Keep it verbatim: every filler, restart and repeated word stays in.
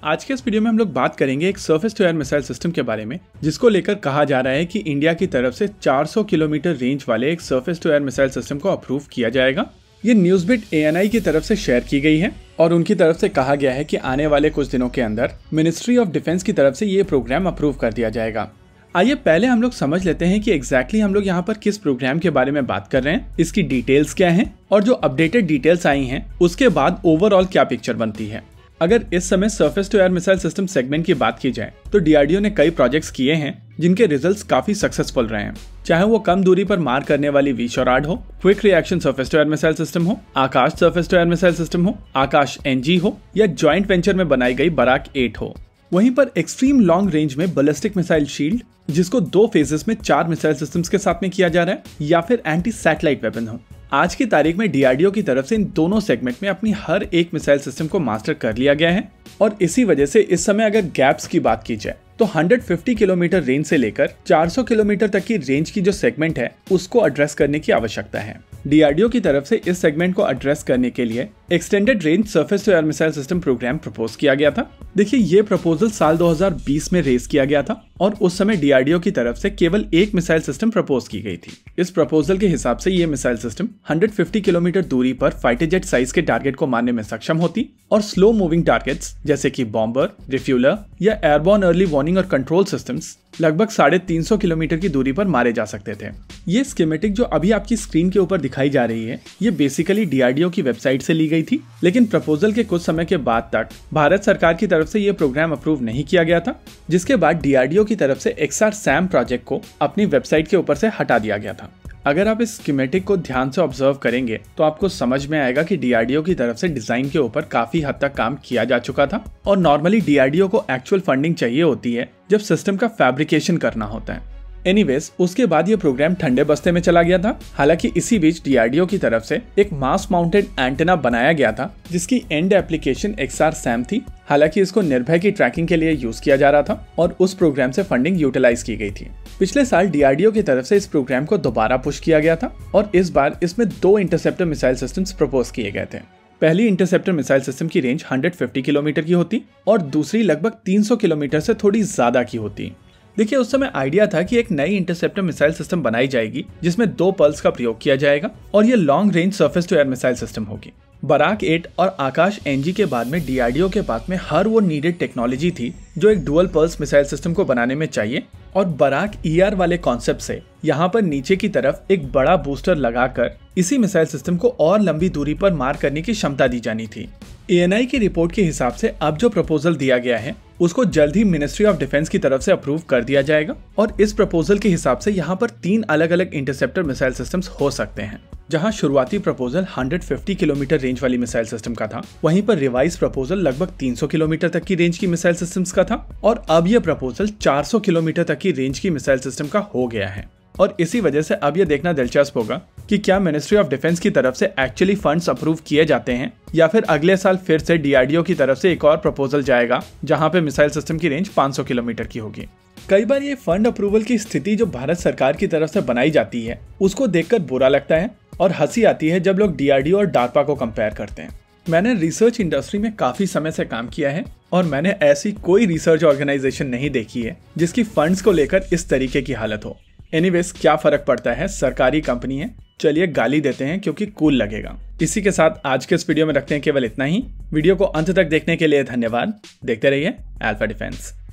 आज के इस वीडियो में हम लोग बात करेंगे एक surface to air missile system के बारे में, जिसको लेकर कहा जा रहा है कि इंडिया की तरफ से चार सौ किलोमीटर रेंज वाले एक surface to air missile system को अप्रूव किया जाएगा। ये news bit A N I की तरफ से शेयर की गई है और उनकी तरफ से कहा गया है कि आने वाले कुछ दिनों के अंदर मिनिस्ट्री ऑफ डिफेंस की तरफ से ये प्रोग्राम अप्रूव कर दिया जाएगा। आइए पहले हम लोग समझ लेते हैं कि एग्जैक्टली हम लोग यहाँ पर किस प्रोग्राम के बारे में बात कर रहे हैं, इसकी डिटेल्स क्या हैं और जो अपडेटेड डिटेल्स आई हैं उसके बाद ओवरऑल क्या पिक्चर बनती है। अगर इस समय surface to air missile system segment की बात की जाए तो डी आर डी ओ ने कई प्रोजेक्ट्स किए हैं जिनके रिजल्ट्स काफी सक्सेसफुल रहे हैं, चाहे वो कम दूरी पर मार करने वाली वी शोराड हो, quick reaction surface to air missile system हो, Akash surface to air missile system हो, आकाश एन जी हो या ज्वाइंट वेंचर में बनाई गई बराक एट हो। वहीं पर एक्सट्रीम लॉन्ग रेंज में बैलिस्टिक मिसाइल शील्ड, जिसको दो फेजेस में चार मिसाइल सिस्टम्स के साथ में किया जा रहा है, या फिर एंटी सैटेलाइट वेपन हो। आज की तारीख में डी आर डी ओ की तरफ से इन दोनों सेगमेंट में अपनी हर एक मिसाइल सिस्टम को मास्टर कर लिया गया है और इसी वजह से इस समय अगर गैप्स की बात की जाए तो एक सौ पचास किलोमीटर रेंज से लेकर चार सौ किलोमीटर तक की रेंज की जो सेगमेंट है उसको एड्रेस करने की आवश्यकता है। डी आर डी ओ की तरफ से इस सेगमेंट को एड्रेस करने के लिए extended range surface to air missile system programme propose किया गया था। देखिए, ये प्रपोजल साल दो हज़ार बीस में रेज किया गया था और उस समय डी आर डी ओ की तरफ से केवल एक मिसाइल सिस्टम प्रपोज की गई थी। इस प्रपोजल के हिसाब से ये मिसाइल सिस्टम एक सौ पचास किलोमीटर दूरी पर फाइटर जेट साइज के टारगेट को मारने में सक्षम होती और स्लो मूविंग टारगेट्स जैसे कि बॉम्बर, रिफ्यूलर या एयरबॉर्न अर्ली वार्निंग और कंट्रोल सिस्टम्स लगभग साढ़े तीन सौ किलोमीटर की दूरी पर मारे जा सकते थे। ये स्कीमेटिक जो अभी आपकी स्क्रीन के ऊपर दिखाई जा रही है, ये basically D R D O की वेबसाइट से ली गई थी, लेकिन प्रपोजल के कुछ समय के बाद तक भारत सरकार की तरफ से ये प्रोग्राम अप्रूव नहीं किया गया था, जिसके बाद डी आर डी ओ की तरफ से एक्स आर सैम प्रोजेक्ट को अपनी वेबसाइट के ऊपर से हटा दिया गया था। अगर आप इस स्कीमेटिक को ध्यान से ऑब्जर्व करेंगे तो आपको समझ में आएगा कि डी आर डी ओ की तरफ से डिजाइन के ऊपर काफी हद तक काम किया जा चुका था और normally D R D O को एक्चुअल फंडिंग चाहिए होती है जब सिस्टम का फैब्रिकेशन करना होता है। एनीवेज, उसके बाद ये प्रोग्राम ठंडे बस्ते में चला गया था। हालांकि इसी बीच डी आर डी ओ की तरफ से एक मास माउंटेड एंटेना बनाया गया था जिसकी end application X R SAM थी। हालांकि इसको निर्भय की ट्रैकिंग के लिए यूज किया जा रहा था और उस प्रोग्राम से फंडिंग यूटिलाइज की गई थी। पिछले साल डी आर डी ओ की तरफ से इस प्रोग्राम को दोबारा पुश किया गया था और इस बार इसमें दो इंटरसेप्टर मिसाइल सिस्टम्स प्रपोज किए गए थे। पहली इंटरसेप्टर मिसाइल सिस्टम की रेंज एक सौ पचास किलोमीटर की होती और दूसरी लगभग तीन सौ किलोमीटर से थोड़ी ज्यादा की होती। देखिए, उस समय आइडिया था कि एक नई इंटरसेप्टर मिसाइल सिस्टम बनाई जाएगी जिसमें दो पल्स का प्रयोग किया जाएगा और ये long range surface to air missile system होगी। बराक एट और आकाश एन जी के बाद में डी आर डी ओ के पास में हर वो नीडेड टेक्नोलॉजी थी जो एक डुअल पल्स मिसाइल सिस्टम को बनाने में चाहिए और बराक ई आर वाले कॉन्सेप्ट से यहाँ पर नीचे की तरफ एक बड़ा बूस्टर लगाकर इसी मिसाइल सिस्टम को और लंबी दूरी पर मार करने की क्षमता दी जानी थी। ए एन आई की रिपोर्ट के हिसाब से अब जो प्रपोजल दिया गया है उसको जल्द ही मिनिस्ट्री ऑफ डिफेंस की तरफ से अप्रूव कर दिया जाएगा और इस प्रपोजल के हिसाब से यहाँ पर तीन अलग अलग इंटरसेप्टर मिसाइल सिस्टम्स हो सकते हैं। जहाँ शुरुआती प्रपोजल एक सौ पचास किलोमीटर रेंज वाली मिसाइल सिस्टम का था, वहीं पर रिवाइज प्रपोजल लगभग तीन सौ किलोमीटर तक की रेंज की मिसाइल सिस्टम्स का था और अब यह प्रपोजल चार सौ किलोमीटर तक की रेंज की मिसाइल सिस्टम का हो गया है। और इसी वजह से अब यह देखना दिलचस्प होगा कि क्या मिनिस्ट्री ऑफ डिफेंस की तरफ से एक्चुअली फंड्स अप्रूव किए जाते हैं या फिर अगले साल फिर से डी आर डी ओ की तरफ से एक और प्रपोजल जाएगा जहां पे मिसाइल सिस्टम की रेंज पाँच सौ किलोमीटर की होगी। कई बार ये फंड अप्रूवल की स्थिति जो भारत सरकार की तरफ से बनाई जाती है उसको देखकर बुरा लगता है और हंसी आती है जब लोग डी आर डी ओ और डार्पा को कंपेयर करते हैं। मैंने रिसर्च इंडस्ट्री में काफी समय से काम किया है और मैंने ऐसी कोई रिसर्च ऑर्गेनाइजेशन नहीं देखी है जिसकी फंड्स को लेकर इस तरीके की हालत हो। एनीवेज, क्या फर्क पड़ता है, सरकारी कंपनी है, चलिए गाली देते हैं क्योंकि कूल लगेगा। इसी के साथ आज के इस वीडियो में रखते हैं केवल इतना ही। वीडियो को अंत तक देखने के लिए धन्यवाद। देखते रहिए अल्फा डिफेंस।